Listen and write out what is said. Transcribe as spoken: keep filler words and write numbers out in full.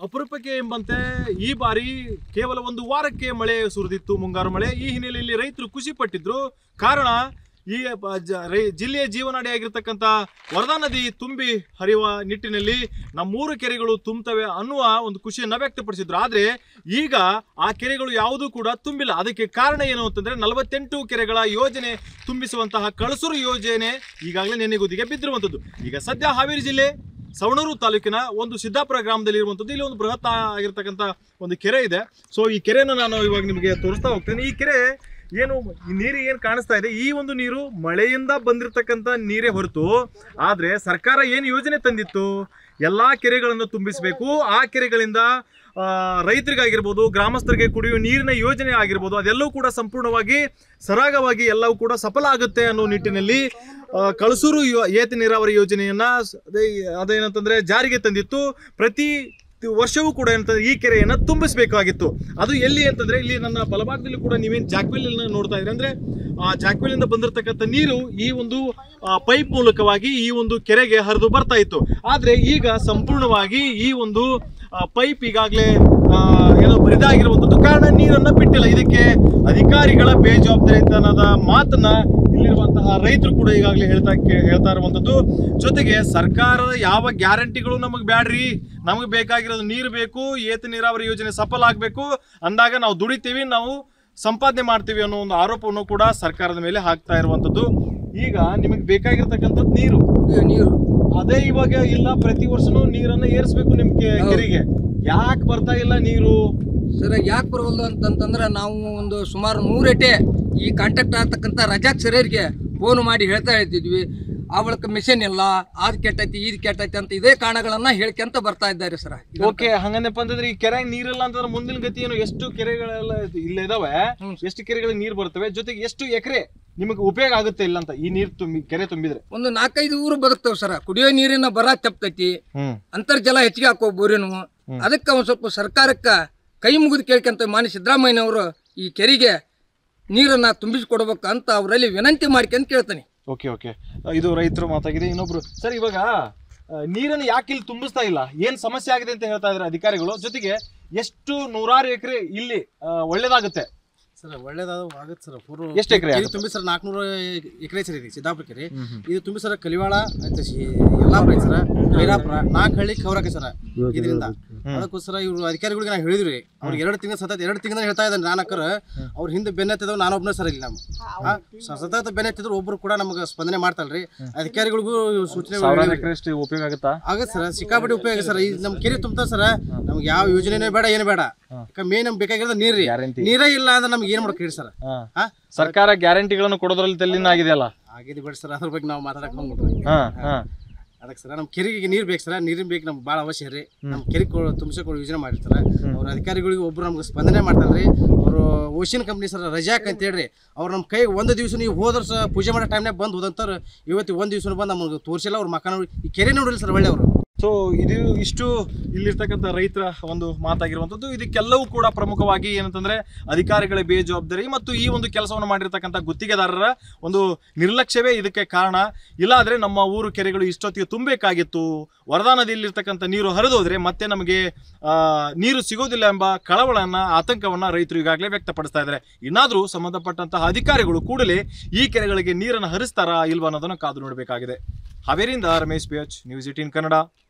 ಅಪರೂಪಕ್ಕೆ ಎಂಬಂತೆ ಈ ಬಾರಿ ಕೇವಲ ಒಂದು ವಾರಕ್ಕೆ ಮಳೆ ಸುರಿದಿತ್ತು, ಮುಂಗಾರು ಮಳೆ. ಈ ಹಿನ್ನೆಲೆಯಲ್ಲಿ ರೈತರು ಖುಷಿ ಪಟ್ಟಿದ್ರು. ಕಾರಣ ಈ ಜಿಲ್ಲೆಯ ಜೀವನಾಡಿಯಾಗಿರ್ತಕ್ಕಂಥ ವರದಾ ನದಿ ತುಂಬಿ ಹರಿಯುವ ನಿಟ್ಟಿನಲ್ಲಿ ನಮ್ಮೂರು ಕೆರೆಗಳು ತುಂಬುತ್ತವೆ ಅನ್ನುವ ಒಂದು ಖುಷಿಯನ್ನು ವ್ಯಕ್ತಪಡಿಸಿದ್ರು. ಆದರೆ ಈಗ ಆ ಕೆರೆಗಳು ಯಾವುದೂ ಕೂಡ ತುಂಬಿಲ್ಲ. ಅದಕ್ಕೆ ಕಾರಣ ಏನು ಅಂತಂದರೆ ನಲವತ್ತೆಂಟು ಕೆರೆಗಳ ಯೋಜನೆ ತುಂಬಿಸುವಂತಹ ಕಳಸೂರು ಯೋಜನೆ ಈಗಾಗಲೇ ನೆನೆಗುದಿಗೆ ಬಿದ್ದಿರುವಂಥದ್ದು. ಈಗ ಸದ್ಯ ಹಾವೇರಿ ಜಿಲ್ಲೆ ಸವಣೂರು ತಾಲೂಕಿನ ಒಂದು ಸಿದ್ದಾಪುರ ಗ್ರಾಮದಲ್ಲಿ ಇರುವಂಥದ್ದು. ಇಲ್ಲಿ ಒಂದು ಬೃಹತ್ ಆಗಿರ್ತಕ್ಕಂಥ ಒಂದು ಕೆರೆ ಇದೆ. ಸೊ ಈ ಕೆರೆಯನ್ನು ನಾನು ಇವಾಗ ನಿಮಗೆ ತೋರಿಸ್ತಾ ಹೋಗ್ತೇನೆ. ಈ ಕೆರೆ ಏನು ಈ ನೀರು ಏನು ಕಾಣಿಸ್ತಾ ಇದೆ, ಈ ಒಂದು ನೀರು ಮಳೆಯಿಂದ ಬಂದಿರತಕ್ಕಂಥ ನೀರೇ ಹೊರತು, ಆದರೆ ಸರ್ಕಾರ ಏನು ಯೋಜನೆ ತಂದಿತ್ತು, ಎಲ್ಲ ಕೆರೆಗಳನ್ನು ತುಂಬಿಸಬೇಕು, ಆ ಕೆರೆಗಳಿಂದ ರೈತರಿಗಾಗಿರ್ಬೋದು, ಗ್ರಾಮಸ್ಥರಿಗೆ ಕುಡಿಯುವ ನೀರಿನ ಯೋಜನೆ ಆಗಿರ್ಬೋದು, ಅದೆಲ್ಲವೂ ಕೂಡ ಸಂಪೂರ್ಣವಾಗಿ ಸರಾಗವಾಗಿ ಎಲ್ಲವೂ ಕೂಡ ಸಫಲ ಆಗುತ್ತೆ ಅನ್ನೋ ನಿಟ್ಟಿನಲ್ಲಿ ಕಳಸೂರು ಏತ ನೀರಾವರಿ ಯೋಜನೆಯನ್ನ ಅದೇ ಅದೇನಂತಂದ್ರೆ ಜಾರಿಗೆ ತಂದಿತ್ತು. ಪ್ರತಿ ವರ್ಷವೂ ಕೂಡ ಏನಂತಂದ್ರೆ ಈ ಕೆರೆಯನ್ನು ತುಂಬಿಸಬೇಕಾಗಿತ್ತು. ಅದು ಎಲ್ಲಿ ಅಂತಂದ್ರೆ ಇಲ್ಲಿ ನನ್ನ ಬಲಭಾಗದಲ್ಲಿ ಕೂಡ ನೀವೇನು ಜಾಕ್ವೆಲ್ ನೋಡ್ತಾ ಇದ್ರೆ ಅಂದ್ರೆ ಆ ಜಾಕ್ವೆಲ್ ಇಂದ ಬಂದಿರತಕ್ಕಂಥ ನೀರು ಈ ಒಂದು ಪೈಪ್ ಮೂಲಕವಾಗಿ ಈ ಒಂದು ಕೆರೆಗೆ ಹರಿದು ಬರ್ತಾ ಇತ್ತು. ಆದ್ರೆ ಈಗ ಸಂಪೂರ್ಣವಾಗಿ ಈ ಒಂದು ಪೈಪ್ ಈಗಾಗಲೇ ಏನೋ ಬರಿದಾಗಿರುವಂಥದ್ದು ಕಾರಣ ನೀರನ್ನ ಬಿಟ್ಟಿಲ್ಲ. ಇದಕ್ಕೆ ಅಧಿಕಾರಿಗಳ ಬೇಜವಾಬ್ದಾರಿತನದ ಮಾತನ್ನ ಇಲ್ಲಿರುವಂತಹ ರೈತರು ಕೂಡ ಈಗಾಗಲೇ ಹೇಳ್ತಾ ಹೇಳ್ತಾ ಇರುವಂಥದ್ದು. ಜೊತೆಗೆ ಸರ್ಕಾರದ ಯಾವ ಗ್ಯಾರಂಟಿಗಳು ನಮಗೆ ಬ್ಯಾಡ್ರಿ, ನಮಗೆ ಬೇಕಾಗಿರೋದು ನೀರು ಬೇಕು, ಏತ ನೀರಾವರಿ ಯೋಜನೆ ಸಫಲ ಆಗಬೇಕು ಅಂದಾಗ ನಾವು ದುಡಿತೀವಿ, ನಾವು ಸಂಪಾದನೆ ಮಾಡ್ತೀವಿ ಅನ್ನೋ ಒಂದು ಆರೋಪವನ್ನು ಕೂಡ ಸರ್ಕಾರದ ಮೇಲೆ ಹಾಕ್ತಾ ಇರುವಂಥದ್ದು. ಈಗ ನಿಮಗೆ ಬೇಕಾಗಿರ್ತಕ್ಕಂಥದ್ದು ನೀರು ನೀರು ಅದೇ ಇವಾಗ ಇಲ್ಲ, ಪ್ರತಿ ವರ್ಷನೂ ನೀರನ್ನು ಏರಿಸಬೇಕು ನಿಮ್ಗೆ ಕೆರೆಗೆ. ಯಾಕೆ ಬರ್ತಾ ಇಲ್ಲ ನೀರು ಸರ್? ಯಾಕೆ ಬರವಲ್ದು ಅಂತಂತಂದ್ರೆ ನಾವು ಒಂದು ಸುಮಾರು ನೂರು ಎಟೆ ಈ ಕಾಂಟ್ಯಾಕ್ಟ್ ಆಗ್ತಕ್ಕಂಥ ರಜಾಕ್ ಸರಿಯರಿಗೆ ಫೋನ್ ಮಾಡಿ ಹೇಳ್ತಾ ಇರ್ತಿದ್ವಿ. ಆ ಬಳಿಕ ಮಿಷನ್ ಇಲ್ಲ, ಅದ್ ಕೆಟ್ಟೈತಿ ಇದ್ ಕೆಟ್ಟೈತಿ ಅಂತ ಇದೇ ಕಾರಣಗಳನ್ನ ಹೇಳ್ಕೊಂತ ಬರ್ತಾ ಇದ್ದಾರೆ ಸರ್. ಓಕೆ, ಹಂಗಂದಪ್ಪ ಅಂತಂದ್ರೆ ಈ ಕೆರೆ ನೀರಿಲ್ಲ ಅಂತಂದ್ರೆ ಮುಂದಿನ ಗತಿ ಏನು? ಎಷ್ಟು ಕೆರೆಗಳೆಲ್ಲ ಇಲ್ಲ ಇದಾವೆ, ಎಷ್ಟು ಕೆರೆಗಳಿಗೆ ನೀರು ಬರ್ತವೆ, ಜೊತೆಗೆ ಎಷ್ಟು ಎಕರೆ ನಿಮಗೆ ಉಪಯೋಗ ಆಗುತ್ತೆ ಇಲ್ಲ ಅಂತ ಈ ನೀರು ತುಂಬಿ ಕೆರೆ ತುಂಬಿದ್ರೆ? ಒಂದು ನಾಲ್ಕೈದು ಊರು ಬದುಕ್ತೇವೆ ಸರ್. ಕುಡಿಯೋ ನೀರಿನ ಬರ ತಪ್ಪತೈತಿ, ಅಂತರ್ಜಲ ಹೆಚ್ಚಿಗೆ ಹಾಕೋ ಬೋರಿನು. ಅದಕ್ಕೆ ಒಂದ್ ಸ್ವಲ್ಪ ಸರ್ಕಾರಕ್ಕ ಕೈ ಮುಗಿದು ಕೇಳ್ಕೊಂತ ಮಾನ್ಯ ಸಿದ್ದರಾಮಯ್ಯನವರು ಈ ಕೆರೆಗೆ ನೀರನ್ನ ತುಂಬಿಸಿಕೊಡ್ಬೇಕು ಅಂತ ಅವರಲ್ಲಿ ವಿನಂತಿ ಮಾಡ್ಕೊಂತ ಕೇಳ್ತಾನೆ. ಓಕೆ ಓಕೆ ಇದು ರೈತರು ಮಾತಾಗಿದೆ. ಇನ್ನೊಬ್ರು ಸರ್, ಇವಾಗ ನೀರನ್ನು ಯಾಕೆ ಇಲ್ಲಿ ತುಂಬಿಸ್ತಾ ಇಲ್ಲ, ಏನ್ ಸಮಸ್ಯೆ ಆಗಿದೆ ಅಂತ ಹೇಳ್ತಾ ಇದ್ದಾರೆ ಅಧಿಕಾರಿಗಳು. ಜೊತೆಗೆ ಎಷ್ಟು ನೂರಾರು ಎಕರೆ ಇಲ್ಲಿ ಒಳ್ಳೇದಾಗುತ್ತೆ ಸರ್? ಒಳ್ಳೇದಾದ ಆಗುತ್ತೆ ಸರ್. ಪೂರ್ವ ಎಷ್ಟು ಎಕರೆ ತುಂಬಿ ಸರ್? ನಾಲ್ಕುನೂರ ಎಕರೆ ಸರ್ ಇದೆ ಸಿದ್ದಾಪುರ ಕೆರೆ. ಇದು ತುಂಬಿ ಸರ್ ಕಲಿವಾಳ ಯಲ್ಲಾಪುರ ಸರ್, ಭೈರಾಪುರ, ನಾಲ್ಕು ಹಳ್ಳಿ ಕವರಾಕ ಸರ್ ಇದರಿಂದ. ಅದಕ್ಕೋಸ್ಕರ ಇವ್ರು ಅಧಿಕಾರಿಗಳಿಗೆ ನಾವು ಹೇಳಿದ್ರಿ, ಅವ್ರಿಗೆ ಎರಡು ತಿಂಗಳು ಸತತ ಎರಡು ತಿಂಗಳ ಹೇಳ್ತಾ ಇದ್ದಾನೆ ನಾನಕ್ಕರ. ಅವ್ರ ಹಿಂದೆ ಬೆನ್ನತ್ತಿದವ್ ನಾನು ಒಬ್ಬನೇ ಸರ್. ಇಲ್ಲಿ ನಮ್ಮ ಸತತ ಬೆನ್ನತ್ತಿದ್ರು ಒಬ್ರು ಕೂಡ ನಮಗೆ ಸ್ಪಂದನೆ ಮಾಡ್ತಲ್ರಿ. ಅಧಿಕಾರಿಗಳಿಗೂ ಸೂಚನೆ ಉಪಯೋಗ ಆಗುತ್ತಾ? ಆಗತ್ತೆ ಸರ್, ಸಿಕ್ಕಾಪಟ್ಟೆ ಉಪಯೋಗ ಸರ್. ಈಗ ನಮ್ ಕೆರೆ ತುಂಬ್ತಾ ಸರ್, ನಮ್ಗೆ ಯಾವ ಯೋಜನೆ ಬೇಡ ಏನು ಬೇಡ, ಮೇನ್ ನಮ್ಗೆ ಬೇಕಾಗಿರೋದು ನೀರ್ರಿ. ನೀರೇ ಇಲ್ಲ ಅಂದ್ರೆ ನಮ್ಗೆ ಏನ್ ಮಾಡಕ್ ಹೇಳಿ ಸರ್? ಸರ್ಕಾರ ಗ್ಯಾರಂಟಿಗಳನ್ನು ಕೊಡೋದ್ರಲ್ಲಿ ತಲ್ಲಿನ ಆಗಿದೆಯಲ್ಲ? ಆಗಿದೆ ಬಿಡಿ ಸರ್, ಅದ್ರ ಬಗ್ಗೆ ನಾವು ಮಾತಾಡಕ್ ಹೋಗ್ಬಿಟ್ರಿ. ಅದಕ್ಕೆ ಸರ್ ನಮ್ಮ ಕೆರೆಗೆ ನೀರು ಬೇಕು ಸರ್, ನೀರಿನ ಬೇಕು ನಮ್ಗೆ ಭಾಳ ಅವಶ್ಯ ರೀ. ನಮ್ಮ ಕೆರೆ ತುಂಬಿಸೋ ಯೋಜನೆ ಮಾಡಿರ್ತಾರೆ ಅವ್ರ ಅಧಿಕಾರಿಗಳಿಗೆ. ಒಬ್ರು ನಮ್ಗೆ ಸ್ಪಂದನೆ ಮಾಡ್ತಾರ್ರಿ. ಅವರು ಓಷನ್ ಕಂಪ್ನಿ ಸರ್ ರಜಾಕ್ ಅಂತ ಹೇಳ್ರಿ, ಅವ್ರು ನಮ್ಮ ಕೈ ಒಂದು ದಿವಸ ನೀವು ಹೋದ್ರ ಸರ್ ಪೂಜೆ ಮಾಡೋ ಟೈಮ್ನಾಗ ಬಂದು ಹೋದಂತಾರೆ. ಇವತ್ತು ಒಂದು ದಿವಸ ಬಂದು ನಮಗೆ ತೋರಿಸಿಲ್ಲ, ಅವ್ರ ಮಕ್ಕ ನೋಡಿ ಈ ಕೆರೆ ನೋಡಿಲ್ಲ ಸರ್ ಒಳ್ಳೆಯವರು. ಸೊ ಇದು ಇಷ್ಟು ಇಲ್ಲಿರ್ತಕ್ಕಂಥ ರೈತರ ಒಂದು ಮಾತಾಗಿರುವಂಥದ್ದು. ಇದಕ್ಕೆಲ್ಲವೂ ಕೂಡ ಪ್ರಮುಖವಾಗಿ ಏನಂತಂದ್ರೆ ಅಧಿಕಾರಿಗಳ ಬೇಜವಾಬ್ದಾರಿ ಮತ್ತು ಈ ಒಂದು ಕೆಲಸವನ್ನು ಮಾಡಿರ್ತಕ್ಕಂಥ ಗುತ್ತಿಗೆದಾರರ ಒಂದು ನಿರ್ಲಕ್ಷ್ಯವೇ ಇದಕ್ಕೆ ಕಾರಣ. ಇಲ್ಲಾದ್ರೆ ನಮ್ಮ ಊರು ಕೆರೆಗಳು ಇಷ್ಟೊತ್ತಿಗೆ ತುಂಬಬೇಕಾಗಿತ್ತು. ವರದಾ ನದಿಯಲ್ಲಿರ್ತಕ್ಕಂಥ ನೀರು ಹರಿದೋದ್ರೆ ಮತ್ತೆ ನಮಗೆ ನೀರು ಸಿಗೋದಿಲ್ಲ ಎಂಬ ಕಳವಳನ್ನ, ಆತಂಕವನ್ನ ರೈತರು ಈಗಾಗಲೇ ವ್ಯಕ್ತಪಡಿಸ್ತಾ ಇದ್ದಾರೆ. ಇನ್ನಾದ್ರೂ ಸಂಬಂಧಪಟ್ಟಂತಹ ಅಧಿಕಾರಿಗಳು ಕೂಡಲೇ ಈ ಕೆರೆಗಳಿಗೆ ನೀರನ್ನು ಹರಿಸ್ತಾರಾ ಇಲ್ವಾ ಅನ್ನೋದನ್ನು ಕಾದು ನೋಡಬೇಕಾಗಿದೆ. ಹಾವೇರಿಯಿಂದ Ramesh B H, news eighteen Kannada.